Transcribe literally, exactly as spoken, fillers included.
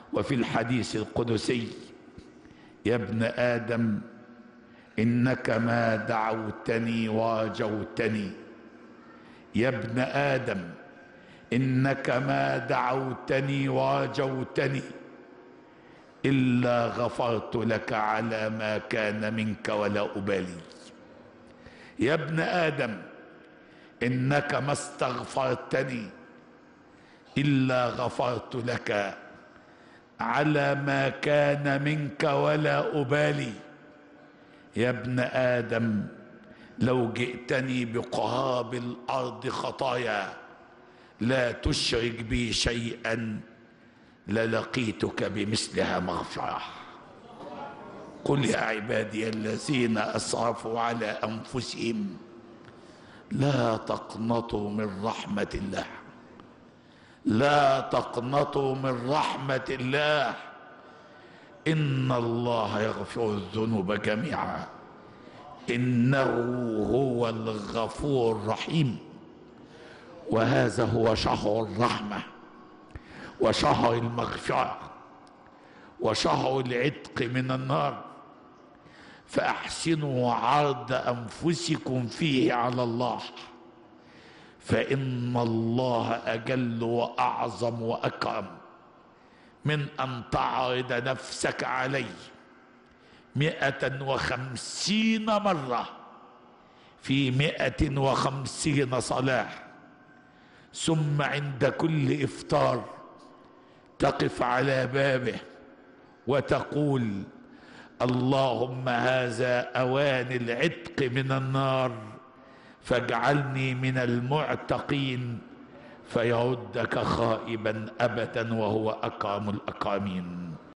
وفي الحديث القدسي: يا ابن آدم إنك ما دعوتني ورجوتني، يا ابن آدم إنك ما دعوتني ورجوتني إلا غفرت لك على ما كان منك ولا أبالي. يا ابن آدم إنك ما استغفرتني إلا غفرت لك على ما كان منك ولا أبالي. يا ابن آدم لو جئتني بقراب الأرض خطايا لا تشرك بي شيئا للقيتك بمثلها مغفرة. قل يا عبادي الذين أسرفوا على أنفسهم لا تقنطوا من رحمة الله، لا تقنطوا من رحمة الله، إن الله يغفر الذنوب جميعا إنه هو الغفور الرحيم. وهذا هو شهر الرحمة وشهر المغفرة وشهر العتق من النار، فأحسنوا عرض أنفسكم فيه على الله، فإن الله أجل وأعظم وأكرم من أن تعرض نفسك عليه مئة وخمسين مرة في مئة وخمسين صلاة، ثم عند كل إفطار تقف على بابه وتقول: اللهم هذا أوان العتق من النار فاجعلني من المعتقين، فيردك خائبا أبدا وهو أكرم الأكرمين.